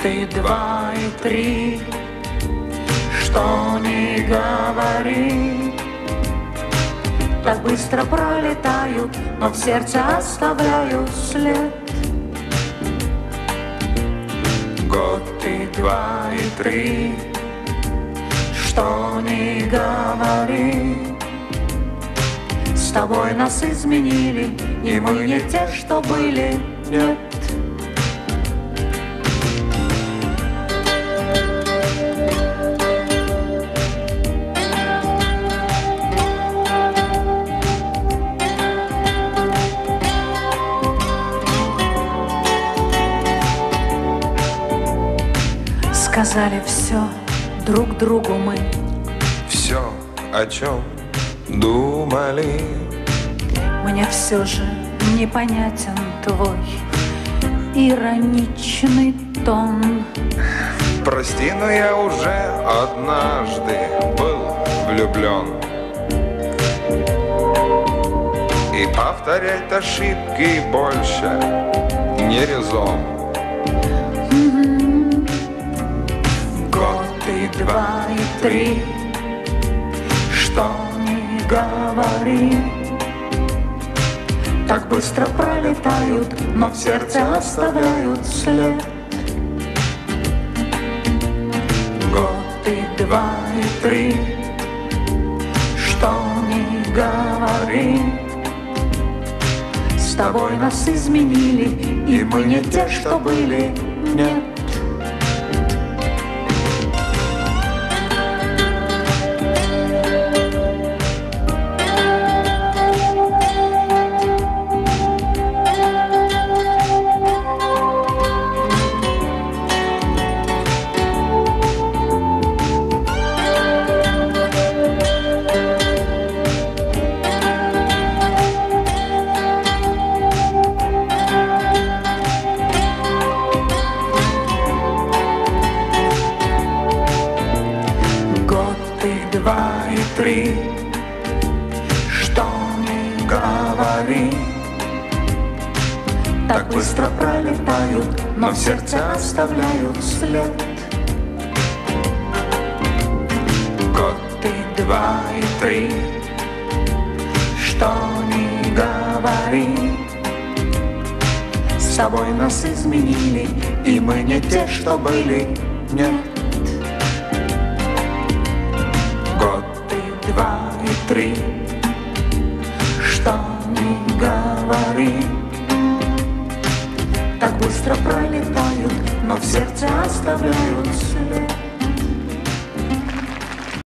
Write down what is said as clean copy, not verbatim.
и два, и три, что ни говори, так быстро пролетают, но в сердце оставляют след. Год и два, и три, что ни говори, с тобой нас изменили, и мы не те, что были, нет. Сказали все друг другу мы, все, о чем думали. Мне все же непонятен твой ироничный тон. Прости, но я уже однажды был влюблен, и повторять ошибки больше не резон. Год и два, и три, что ни говори, так быстро пролетают, но в сердце оставляют след. Год и два, и три, что ни говори, с тобой нас изменили, и мы не те, что были, нет. Два и три, что ни говори, так быстро пролетают, но в сердце оставляют след. Год и два, и три, что ни говори, с тобой нас изменили, и мы не те, что были, нет. Два и три, что ни говори, так быстро пролетают, но в сердце оставляют след.